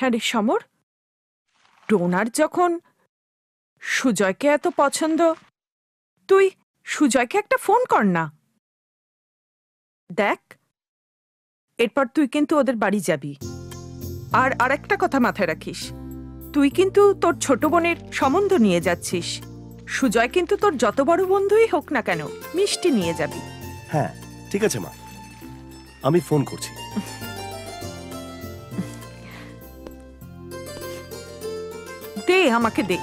হ্যাঁ রে সমর, ডোনার যখন সুজয়কে এত পছন্দ, তুই সুজয়কে একটা ফোন কর না। দেখ, এরপর তুই কিন্তু ওদের বাড়ি যাবি। আর আরেকটা কথা মাথায় রাখিস, তুই কিন্তু তোর ছোট বোনের সম্বন্ধ নিয়ে যাচ্ছিস। সুজয় কিন্তু তোর যত বড় বন্ধুই হোক না কেন, মিষ্টি নিয়ে যাবি। হ্যাঁ ঠিক আছে মা, আমি ফোন করছি। দে, আমাকে দে।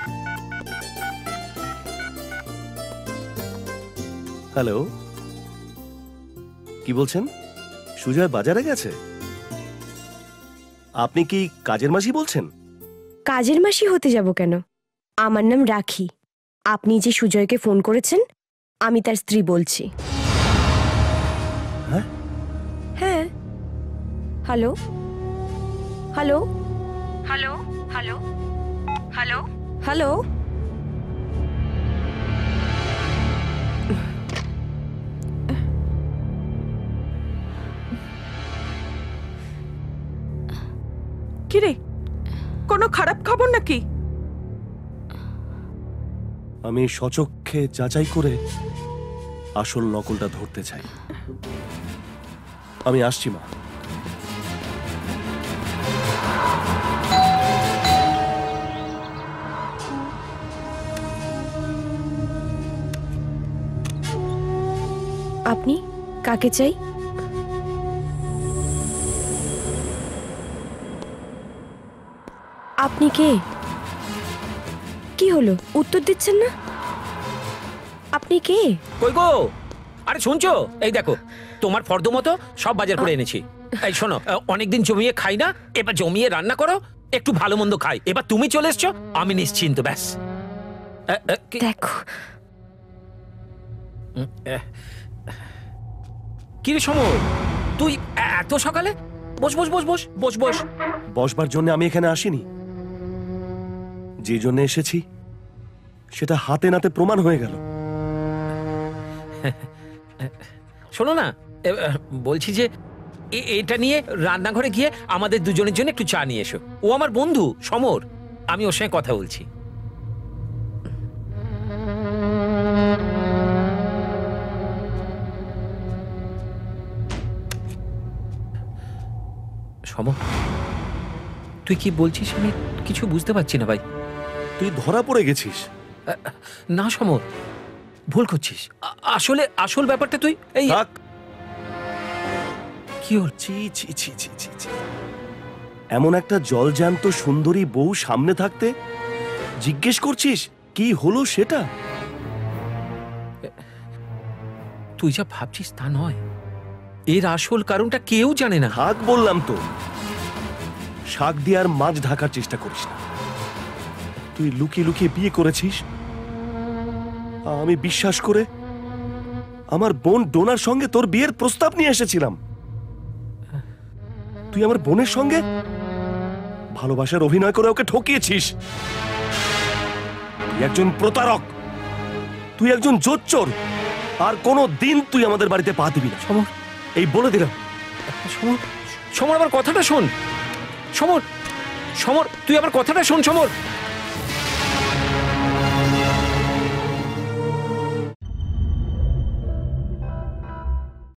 হ্যালো, কি বলছেন? সুজয় বাজারে গেছে? আপনি কি কাজের মাসি বলছেন? কাজের মাসি হতে যাব কেন? আমার নাম রাখি। আপনি যে সুজয়কে ফোন করেছেন, আমি তার স্ত্রী বলছি। হ্যাঁ হ্যাঁ। Hello hello hello hello hello hello. কিরে, কোনো খারাপ খবর নাকি? আমি সচক্ষে যাচাই করে আসল নকলটা ধরতে চাই। আমি আসছি মা। আপনি কাকে চাই? আপনি কে? কি হলো, উত্তর দিচ্ছেন না? আপনি কে? কই গো? আরে শুনছো? এই দেখো, তোমার ফর্দ মতো সব বাজার করে এনেছি। এই শোনো, অনেকদিন জমিয়ে খাই না, এবার জমিয়ে রান্না করো, একটু ভালো মন্দ খাই। এবার তুমি চলে এসছো, আমি নিশ্চিন্ত। ব্যাস। দেখো, কি রে সমর, তুই এত সকালে? বস বস বস বস বস বস। বসবার জন্য আমি এখানে আসিনি, যে জন্য এসেছি সেটা হাতে নাতে প্রমাণ হয়ে গেল। শোনো না, বলছি যে এটা নিয়ে রান্নাঘরে গিয়ে আমাদের দুজনের জন্য একটু চা নিয়ে এসো। ও আমার বন্ধু সমর, আমি ওর সঙ্গে কথা বলছি। সমর, তুই কি বলছিস আমি কিছু বুঝতে পারছি না ভাই। তুই ধরা পড়ে গেছিস। না সমর, ভুল করছিস। আসলে আসল ব্যাপারটা তুই এই কি হল? ছি ছি ছি ছি ছি ছি। এমন একটা জলজ্যান্ত সুন্দরী বউ সামনে থাকতে জিজ্ঞেস করছিস কি হলো সেটা? তুই যা ভাবছিস তা নয়, এর আসল কারণটা কেউ জানে না। থাক বললাম তো, শাক দিয়ে আর মাছ ঢাকার চেষ্টা করিস না। তুই লুকিয়ে লুকিয়ে বিয়ে করেছিস, আমি বিশ্বাস করে আমার বোন ডোনার সঙ্গে তোর বিয়ের প্রস্তাব নিয়ে এসেছিলাম। তুই আমার বোনের সঙ্গে ভালোবাসার অভিনয় করে ওকে ঠকিয়েছিস। তুই একজন প্রতারক, তুই একজন জোচ্চোর। আর কোনো দিন তুই আমাদের বাড়িতে পা দিবি না সমর, এই বলে দিলাম। সমর, সমর আমার কথাটা শোন। সমর, সমর তুই আমার কথাটা শোন। সমর,